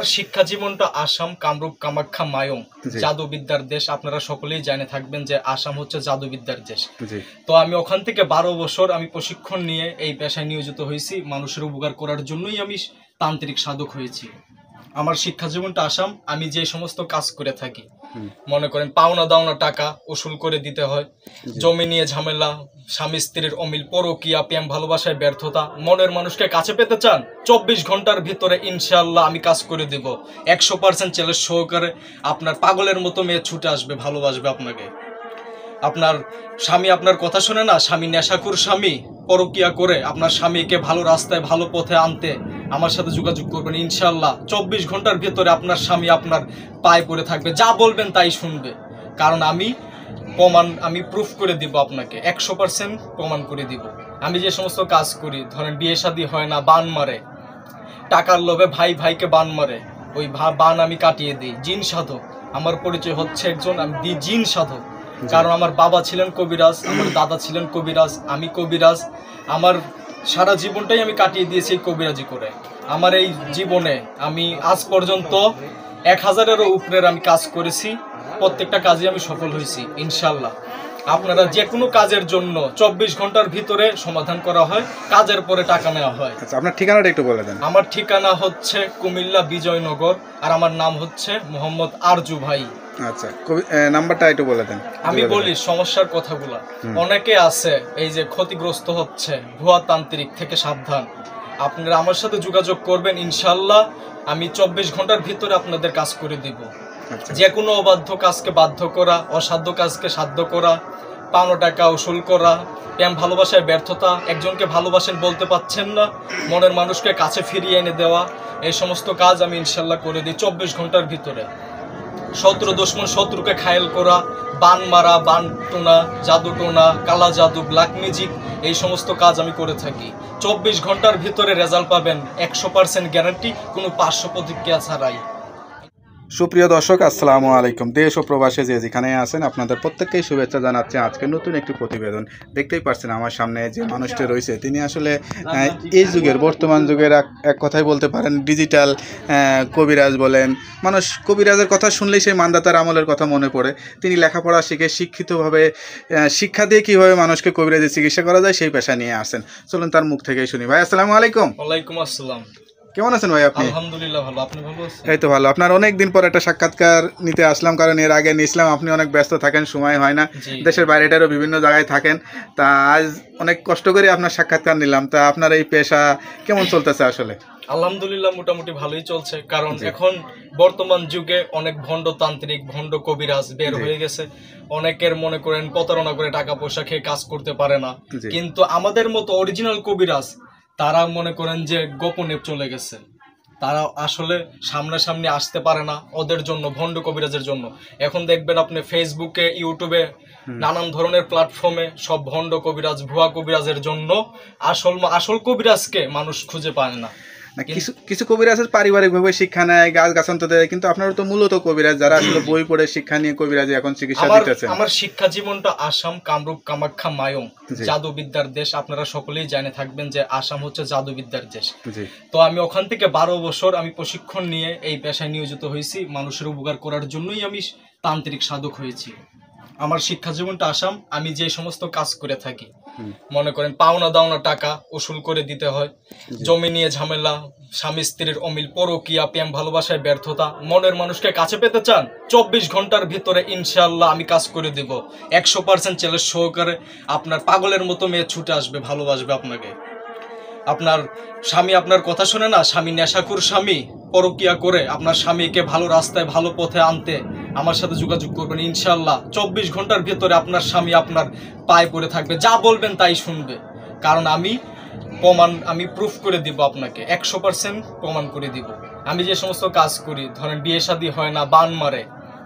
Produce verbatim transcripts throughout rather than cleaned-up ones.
আমার শিক্ষা জীবনটা আসাম, কামরূপ, কামাখ্যা, মায়ং, জাদুবিদ্যার দেশ। আপনারা সকলেই জেনে থাকবেন যে আসাম হচ্ছে জাদুবিদ্যার দেশ। তো আমি ওখান থেকে বারো বছর আমি প্রশিক্ষণ নিয়ে এই পেশায় নিয়োজিত হয়েছি। মানুষের উপকার করার জন্যই আমি তান্ত্রিক সাধক হয়েছি। আমার শিক্ষা জীবনটা আসাম। আমি যে সমস্ত কাজ করে থাকি, মনে করেন পাওনা দাওনা টাকা উসুল করে দিতে হয়, জমি নিয়ে ঝামেলা, স্বামী স্ত্রীর অমিল, পরকীয়া, প্রেম ভালোবাসায় ব্যর্থতা, মনের মানুষকে কাছে পেতে চান, চব্বিশ ঘন্টার ভিতরে ইনশাল্লাহ আমি কাজ করে দিব। একশো পার্সেন্ট চ্যালেঞ্জ সহকারে আপনার পাগলের মতো মেয়ে ছুটে আসবে, ভালোবাসবে আপনাকে। আপনার স্বামী আপনার কথা শোনে না, স্বামী নেশাখোর স্বামী, পরকীয়া করে আপনার স্বামীকে ভালো রাস্তায় ভালো পথে আনতে আমার সাথে যোগাযোগ করবেন। ইনশাল্লাহ চব্বিশ ঘন্টার ভিতরে আপনার স্বামী আপনার পায়ে পড়ে থাকবে, যা বলবেন তাই শুনবে। কারণ আমি প্রমাণ, আমি প্রুফ করে দিব আপনাকে, একশো পার্সেন্ট প্রমাণ করে দিব। আমি যে সমস্ত কাজ করি, ধরেন বিয়ে শাদী হয় না, বান মারে, টাকার লোভে ভাই ভাইকে বান মারে, ওই বান আমি কাটিয়ে দিই। জিন সাধক আমার পরিচয় হচ্ছে একজন, আমি দিই জিন সাধক। কারণ আমার বাবা ছিলেন কবিরাজ, আমার দাদা ছিলেন কবিরাজ, আমি কবিরাজ। আমার সারা জীবনটাই আমি কাটিয়ে দিয়েছি কবিরাজি করে। আমার এই জীবনে আমি আজ পর্যন্ত এক হাজারেরও উপরের আমি কাজ করেছি, প্রত্যেকটা কাজে আমি সফল হয়েছি ইনশাল্লাহ। আপনারা যে কোনো কাজের জন্য চব্বিশ ঘন্টার ভিতরে সমাধান করা হয়, কাজের পরে টাকা নেওয়া হয়। আচ্ছা, আপনার ঠিকানাটা একটু বলে দেন। আমার ঠিকানা হচ্ছে কুমিল্লা বিজয়নগর, আর আমার নাম হচ্ছে মোহাম্মদ আরজু ভাই। আচ্ছা, নাম্বারটা একটু বলে দেন। আমি বলি সমস্যার কথাগুলা। অনেকে আছে এই যে ক্ষতিগ্রস্ত হচ্ছে, ভুয়া তান্ত্রিক থেকে সাবধান। আপনারা আমার সাথে যোগাযোগ করবেন, ইনশাল্লাহ আমি চব্বিশ ঘন্টার ভিতরে আপনাদের কাজ করে দিব। যে কোনো অবাধ্য কাজকে বাধ্য করা, অসাধ্য কাজকে সাধ্য করা, পাওনা টাকা উসুল করা, প্রেম ভালোবাসায় ব্যর্থতা, একজনকে ভালোবাসেন বলতে পারছেন না, মনের মানুষকে কাছে ফিরিয়ে এনে দেওয়া, এই সমস্ত কাজ আমি ইনশাল্লাহ করে দিই চব্বিশ ঘন্টার ভিতরে। শত্রু দুশ্মন শত্রুকে ঘায়েল করা, বান মারা, বান টোনা, জাদু টোনা, কালা জাদু, ব্ল্যাক ম্যাজিক, এই সমস্ত কাজ আমি করে থাকি। চব্বিশ ঘন্টার ভিতরে রেজাল্ট পাবেন, একশো পার্সেন্ট গ্যারান্টি, কোনো পার্শ্ব প্রতিক্রিয়া ছাড়াই। সুপ্রিয় দর্শক, আসসালামু আলাইকুম। দেশ ও প্রবাসে যে যেখানে আছেন আপনাদের প্রত্যেককেই শুভেচ্ছা জানাচ্ছি। আজকে নতুন একটি প্রতিবেদন। দেখতেই পাচ্ছেন আমার সামনে যে মানুষটি রয়েছে, তিনি আসলে এই যুগের, বর্তমান যুগের এক কথাই বলতে পারেন ডিজিটাল কবিরাজ বলেন। মানুষ কবিরাজের কথা শুনলেই সেই মান্দাতার আমলের কথা মনে পড়ে। তিনি লেখাপড়া শিখে শিক্ষিতভাবে শিক্ষা দিয়ে কীভাবে মানুষকে কবিরাজের চিকিৎসা করা যায় সেই পেশা নিয়ে আসেন। চলুন তার মুখ থেকেই শুনি। ভাই আসসালামু আলাইকুম। ওয়ালাইকুম আসসালাম। কেমন আছেন ভাই আপনি? আলহামদুলিল্লাহ ভালো, আপনি ভালো আছেন? এই তো ভালো। আপনার অনেক দিন পর একটা সাক্ষাৎকার নিতে আসলাম, কারণ এর আগে নিয়েছিলাম, আপনি অনেক ব্যস্ত থাকেন, সময় হয় না, দেশের বাইরেটারও বিভিন্ন জায়গায় থাকেন। তা আজ অনেক কষ্ট করে আপনার সাক্ষাৎকার নিলাম। তা আপনার এই পেশা কেমন চলতেছে আসলে? আলহামদুলিল্লাহ মোটামুটি ভালোই চলছে। কারণ এখন বর্তমান যুগে অনেক ভণ্ড তান্ত্রিক, ভণ্ড কবিরাজ বের হয়ে গেছে। অনেকের মনে করেন প্রতারণা করে টাকা পয়সা খেয়ে কাজ করতে পারে না, কিন্তু আমাদের মতো অরিজিনাল কবিরাজ তারা মনে করেন যে গোপনে চলে গেছে। তারা আসলে সামনাসামনি আসতে পারে না, ওদের জন্য, ভণ্ড কবিরাজের জন্য। এখন দেখবেন আপনি ফেসবুকে, ইউটিউবে, নানান ধরনের প্ল্যাটফর্মে সব ভণ্ড কবিরাজ, ভুয়া কবিরাজের জন্য আসল আসল কবিরাজকে মানুষ খুঁজে পায় না। কিছু কিছু কবিরাজের পারিবারিকভাবে শিক্ষা নেয়, গাছ গাছান্ত দেয়, কিন্তু আপনারা তো মূলত কবিরাজ, যারা আসলে বই পড়ে শিক্ষা নিয়ে কবিরাজি এখন চিকিৎসা দিতেছেন। আমার শিক্ষা জীবনটা আসাম, কামরূপ, কামাখ্যা, মায়ং, জাদুবিদ্যার দেশ। আপনারা সকলেই জেনে থাকবেন যে আসাম হচ্ছে জাদুবিদ্যার দেশ। তো আমি ওখান থেকে বারো বছর আমি প্রশিক্ষণ নিয়ে এই পেশায় নিয়োজিত হয়েছি। মানুষের উপকার করার জন্যই আমি তান্ত্রিক সাধক হয়েছি। আমার শিক্ষা জীবনটা আসাম। আমি যে সমস্ত কাজ করে থাকি, মনে করেন পাওনা দাওনা টাকা উসুল করে দিতে হয়, জমি নিয়ে ঝামেলা, স্বামী স্ত্রীর অমিল, পরকীয়া, প্রেম ভালোবাসায় ব্যর্থতা, মনের মানুষকে কাছে পেতে চান, চব্বিশ ঘন্টার ভিতরে ইনশাল্লাহ আমি কাজ করে দিব। একশো পার্সেন্ট চ্যালেঞ্জ সহকারে আপনার পাগলের মতো মেয়ে ছুটে আসবে, ভালোবাসবে আপনাকে। আপনার স্বামী আপনার কথা শোনে না, স্বামী নেশাখোর স্বামী, পরকীয়া করে আপনার স্বামীকে ভালো রাস্তায় ভালো পথে আনতে আমার সাথে যোগাযোগ করবেন। ইনশাল্লাহ চব্বিশ ঘন্টার ভিতরে আপনার স্বামী আপনার পায়ে পড়ে থাকবে, যা বলবেন তাই শুনবে। কারণ আমি প্রমাণ, আমি প্রুফ করে দিব আপনাকে, একশো পার্সেন্ট প্রমাণ করে দিব। আমি যে সমস্ত কাজ করি, ধরেন বিয়ে শাদী হয় না, বান মারে,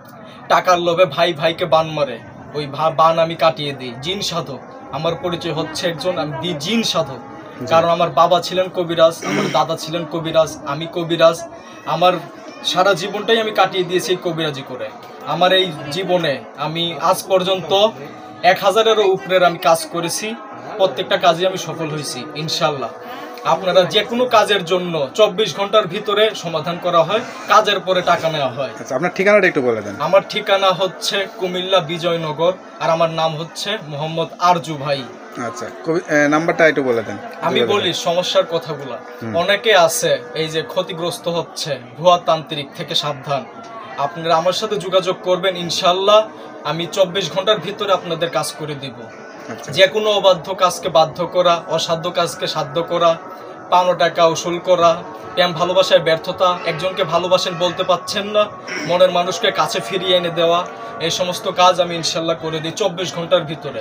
টাকার লোভে ভাই ভাইকে বান মারে, ওই বান আমি কাটিয়ে দিই। জিন সাধক আমার পরিচয় হচ্ছে একজন, আমি দিই জিন সাধক। কারণ আমার বাবা ছিলেন কবিরাজ, আমার দাদা ছিলেন কবিরাজ, আমি কবিরাজ। আমার সারা জীবনটাই আমি কাটিয়ে দিয়েছি কবিরাজি করে। আমার এই জীবনে আমি আজ পর্যন্ত এক হাজারেরও উপরের আমি কাজ করেছি, প্রত্যেকটা কাজে আমি সফল হয়েছি ইনশাল্লাহ। আপনারা যে কোনো কাজের জন্য চব্বিশ ঘন্টার ভিতরে সমাধান করা হয়, কাজের পরে টাকা নেওয়া হয়। আচ্ছা, আপনার ঠিকানাটা একটু বলে দেন। আমার ঠিকানা হচ্ছে কুমিল্লা বিজয়নগর, আর আমার নাম হচ্ছে মোহাম্মদ আরজু ভাই। আচ্ছা, নাম্বারটা একটু বলে দেন। আমি বলি সমস্যার কথাগুলা। অনেকে আছে এই যে ক্ষতিগ্রস্ত হচ্ছে, ভুয়া তান্ত্রিক থেকে সাবধান। আপনারা আমার সাথে যোগাযোগ করবেন, ইনশাল্লাহ আমি চব্বিশ ঘন্টার ভিতরে আপনাদের কাজ করে দিব। যে কোনো অবাধ্য কাজকে বাধ্য করা, অসাধ্য কাজকে সাধ্য করা, পাওনা টাকা উসুল করা, প্রেম ভালোবাসায় ব্যর্থতা, একজনকে ভালোবাসেন বলতে পারছেন না, মনের মানুষকে কাছে ফিরিয়ে এনে দেওয়া, এই সমস্ত কাজ আমি ইনশাল্লাহ করে দিই চব্বিশ ঘন্টার ভিতরে।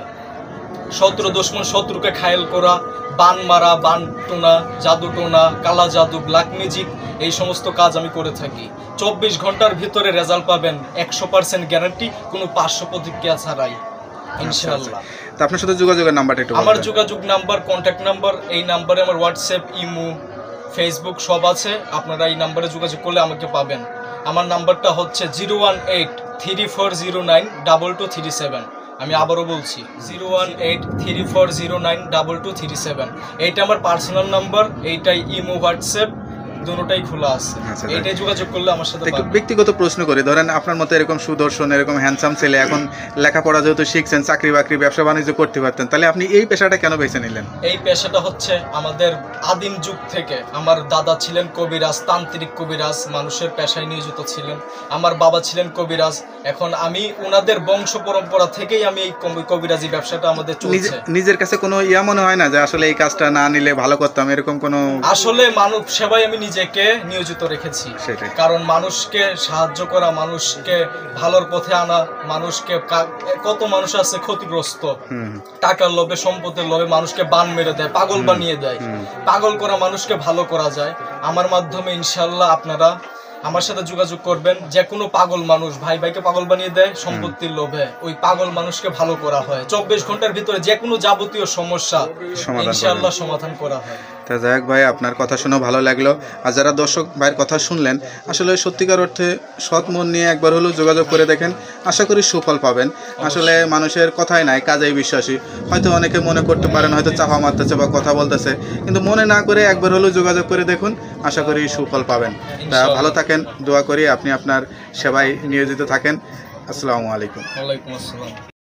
শত্রু দুশ্মন শত্রুকে ঘায়েল করা, বান মারা, বান টোনা, জাদু টোনা, কালা জাদু, ব্ল্যাক ম্যাজিক, এই সমস্ত কাজ আমি করে থাকি। চব্বিশ ঘন্টার ভিতরে রেজাল্ট পাবেন, একশো পার্সেন্ট গ্যারান্টি, কোনো পার্শ্ব প্রতিক্রিয়া ছাড়াই ইনশাআল্লাহ। তা আপনার সাথে যোগাযোগের নাম্বারটা একটু বলুন। আমার যোগাযোগ নাম্বার, কন্ট্যাক্ট নাম্বার, এই নাম্বারে আমার হোয়াটসঅ্যাপ, ইমো, ফেসবুক সব আছে। আপনারা এই নাম্বারে যোগাযোগ করলে আমাকে পাবেন। আমার নাম্বারটা হচ্ছে zero one eight three four zero nine double two three seven. আমি আবারও বলছি, zero one eight three four zero nine double two three seven. এইটা আমার পার্সোনাল নাম্বার, এইটাই ইমো, হোয়াটসঅ্যাপ দুটোটাই খোলা আছে। এইটাই যোগাযোগ করলে আমার সাথে পাবেন। ব্যক্তিগত প্রশ্ন করি, ধরেন আপনার মতো এরকম সুদর্শন, এরকম হ্যান্ডসাম ছেলে, এখন লেখাপড়া যেহেতু শিখছেন, চাকরি বাকরি, ব্যবসা বাণিজ্য করতে পারতেন, তাহলে আপনি এই পেশাটা কেন বেছে নিলেন? এই পেশাটা হচ্ছে আমাদের আদিম যুগ থেকে, আমার দাদা ছিলেন কবিরাজ, তান্ত্রিক কবিরাজ, মানুষের পেশায় নিয়োজিত ছিলেন। আমার বাবা ছিলেন কবিরাজ। এখন আমি ওনাদের বংশ পরম্পরা থেকেই আমি এই কবিরাজি ব্যবসাটা আমাদের চলছে। নিজের কাছে কোনো ইয়া মনে হয় না যে আসলে এই কাজটা না নিলে ভালো করতাম, এরকম কোনো? আসলে মানব সেবায় আমি নিজেকে নিয়োজিত রেখেছি। কারণ মানুষকে সাহায্য করা, মানুষকে ভালোর পথে আনা, মানুষকে, কত মানুষ আছে ক্ষতিগ্রস্ত, টাকার লোভে, সম্পদের লোভে মানুষকে বান মেরে দেয়, পাগল বানিয়ে দেয়। পাগল করা মানুষকে ভালো করা যায়। আমার মাধ্যমে ইনশাল্লাহ আপনারা আমার সাথে যোগাযোগ করবেন। যে কোনো পাগল মানুষ ভাই ভাইকে পাগল বানিয়ে দেয় সম্পত্তির লোভে, ওই পাগল মানুষকে ভালো করা হয়। চব্বিশ ঘন্টার ভিতরে যে কোনো যাবতীয় সমস্যা ইনশাআল্লাহ সমাধান করা হয়। তা যাই হোক ভাই, আপনার কথা শুনে ভালো লাগলো। আর যারা দর্শক ভাইয়ের কথা শুনলেন, আসলে সত্যিকার অর্থে সৎ মন নিয়ে একবার হলেও যোগাযোগ করে দেখেন, আশা করি সুফল পাবেন। আসলে মানুষের কথাই নাই, কাজেই বিশ্বাসী। হয়তো অনেকে মনে করতে পারেন হয়তো চাপা মারতেছে বা কথা বলতেছে, কিন্তু মনে না করে একবার হলেও যোগাযোগ করে দেখুন, আশা করি সুফল পাবেন। তা ভালো থাকেন, দোয়া করি আপনি আপনার সেবায় নিয়োজিত থাকেন। আসসালামু আলাইকুম। ওয়ালাইকুম আসসালাম।